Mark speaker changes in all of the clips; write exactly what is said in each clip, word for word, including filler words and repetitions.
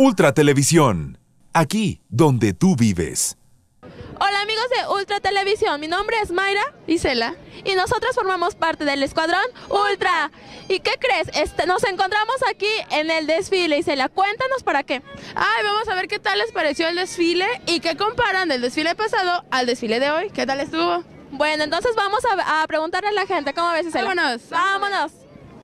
Speaker 1: Ultra Televisión, aquí donde tú vives.
Speaker 2: Hola amigos de Ultra Televisión, mi nombre es Mayra
Speaker 3: Isela
Speaker 2: y nosotros formamos parte del Escuadrón Ultra. ¿Y qué crees? Este, nos encontramos aquí en el desfile. Isela, cuéntanos para qué.
Speaker 3: Ay, vamos a ver qué tal les pareció el desfile y qué comparan del desfile pasado al desfile de hoy. ¿Qué tal estuvo?
Speaker 2: Bueno, entonces vamos a, a preguntarle a la gente. ¿Cómo ves, Isela?
Speaker 3: Vámonos.
Speaker 2: Vámonos.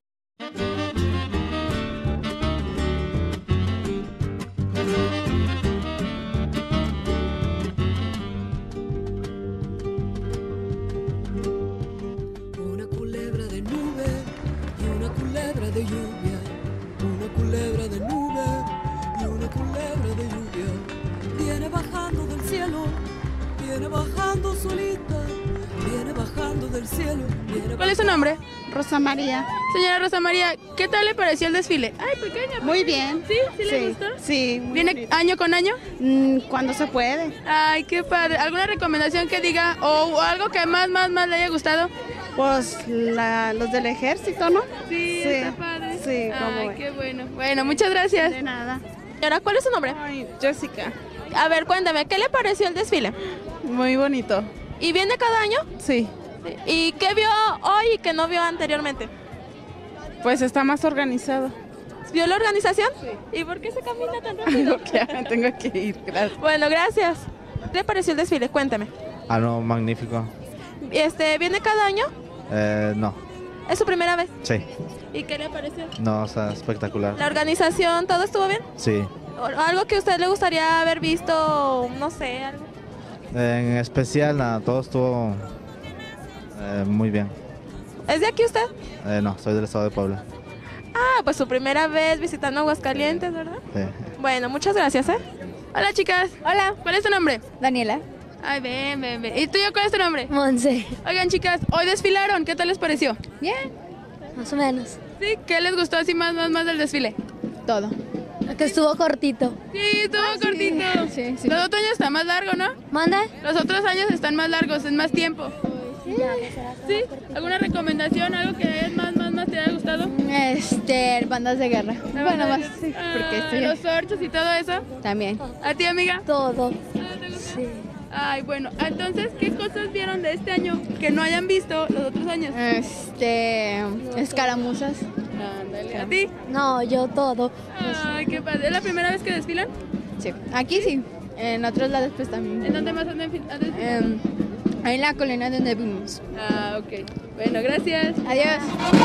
Speaker 4: Una culebra de nube y una culebra de lluvia. Una culebra de nube y una culebra de lluvia. Viene bajando del cielo, viene bajando solita, viene bajando del cielo. Viene
Speaker 3: ¿Cuál es su nombre?
Speaker 5: Rosa María.
Speaker 3: Señora Rosa María, ¿qué tal le pareció el desfile? Ay, pequeña.
Speaker 5: Muy bien.
Speaker 3: ¿Sí? ¿Sí le
Speaker 5: Sí,
Speaker 3: gustó?
Speaker 5: sí. muy
Speaker 3: ¿Viene
Speaker 5: bien.
Speaker 3: año con año?
Speaker 5: Mm, cuando se puede.
Speaker 3: Ay, qué padre. ¿Alguna recomendación que diga o algo que más, más, más le haya gustado?
Speaker 5: Pues la- los del ejército, ¿no?
Speaker 3: Sí,
Speaker 5: Sí,
Speaker 3: está padre.
Speaker 5: sí, cómo
Speaker 3: Ay,
Speaker 5: ve.
Speaker 3: qué bueno. Bueno, muchas gracias.
Speaker 5: De nada.
Speaker 2: Señora, ¿cuál es su nombre?
Speaker 5: Ay, Jessica.
Speaker 2: A ver, cuéntame, ¿qué le pareció el desfile?
Speaker 5: Muy bonito.
Speaker 2: ¿Y viene cada año?
Speaker 5: Sí.
Speaker 2: ¿Y qué vio hoy y que no vio anteriormente?
Speaker 5: Pues está más organizado.
Speaker 2: ¿Vio la organización? Sí. ¿Y por qué se camina tan rápido?
Speaker 5: Tengo que, tengo que ir, gracias.
Speaker 2: Bueno, gracias. ¿Qué le pareció el desfile? Cuéntame.
Speaker 6: Ah, no, magnífico.
Speaker 2: Este, ¿viene cada año?
Speaker 6: Eh, no,
Speaker 2: ¿Es su primera vez?
Speaker 6: sí,
Speaker 2: ¿Y qué le pareció?
Speaker 6: no, o sea, espectacular.
Speaker 2: ¿La organización, todo estuvo bien?
Speaker 6: Sí,
Speaker 2: ¿O algo que a usted le gustaría haber visto, no sé, algo?
Speaker 6: en especial, nada, todo estuvo eh, muy bien.
Speaker 2: ¿Es de aquí usted?
Speaker 6: Eh, no, soy del estado de Puebla.
Speaker 2: Ah, pues su primera vez visitando Aguascalientes, ¿verdad?
Speaker 6: Sí.
Speaker 2: Bueno, muchas gracias, ¿eh?
Speaker 3: Hola, chicas.
Speaker 2: Hola.
Speaker 3: ¿Cuál es tu nombre?
Speaker 7: Daniela.
Speaker 3: Ay, ven, ven, ven. ¿Y tú cuál es tu nombre?
Speaker 7: Monse.
Speaker 3: Oigan, chicas, hoy desfilaron. ¿Qué tal les pareció?
Speaker 7: Bien. Más o menos.
Speaker 3: Sí, ¿qué les gustó así más, más, más del desfile?
Speaker 7: Todo. Que estuvo cortito.
Speaker 3: Sí, estuvo cortito.
Speaker 7: Sí, sí.
Speaker 3: Los otros años está más largo, ¿no?
Speaker 7: ¿Manda?
Speaker 3: Los otros años están más largos, es más tiempo. ¿Sí? ¿Alguna recomendación, algo que es más, más, más te haya gustado?
Speaker 7: Este, bandas de guerra. Bueno, más sí,
Speaker 3: Ah,
Speaker 7: porque estoy
Speaker 3: los orchos y todo eso.
Speaker 7: también.
Speaker 3: ¿A ti, amiga?
Speaker 7: Todo.
Speaker 3: Ah, ¿te gusta?
Speaker 7: Sí.
Speaker 3: Ay, bueno, entonces, ¿qué cosas vieron de este año que no hayan visto los otros años?
Speaker 7: Este, escaramuzas.
Speaker 3: Ándale. ¿A ti?
Speaker 7: No, yo todo.
Speaker 3: Ay, qué padre. ¿Es la primera vez que desfilan?
Speaker 7: Sí. Aquí sí. En otros lados pues también.
Speaker 3: ¿En dónde más han desfil- han desfilado?
Speaker 7: Em, ahí en la colina donde vimos.
Speaker 3: Ah, ok. Bueno, gracias.
Speaker 7: Adiós.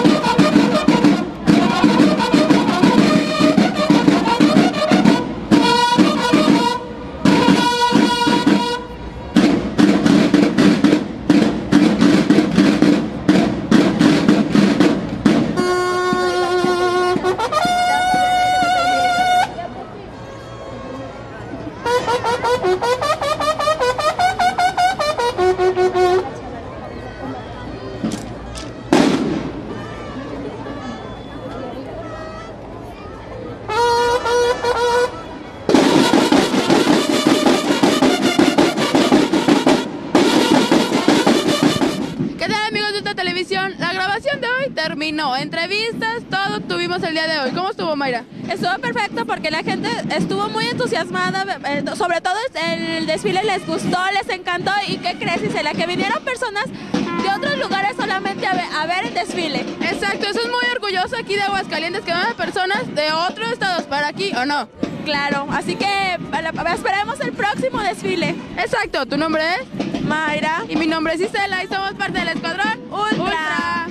Speaker 3: ¿Qué tal, amigos de esta televisión? La grabación de hoy terminó. Entrevistas, todo tuvimos el día de hoy. ¿Cómo estuvo, Mayra?
Speaker 2: Estuvo perfecto porque la gente estuvo muy entusiasmada, eh, sobre todo el desfile les gustó, les encantó. ¿Y qué crees, Isela? Que vinieron personas de otros lugares solamente a ver, a ver el desfile.
Speaker 3: Exacto, eso es muy orgulloso aquí de Aguascalientes, que van personas de otros estados para aquí, ¿o no?
Speaker 2: Claro, así que bueno, esperemos el próximo desfile.
Speaker 3: Exacto, ¿tu nombre es?
Speaker 2: Mayra.
Speaker 3: Y mi nombre es Isela y somos parte del Escuadrón
Speaker 2: Ultra.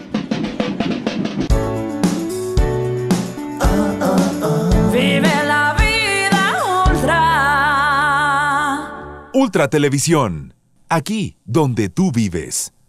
Speaker 4: Vive la vida ultra.
Speaker 1: Ultra Televisión, aquí donde tú vives.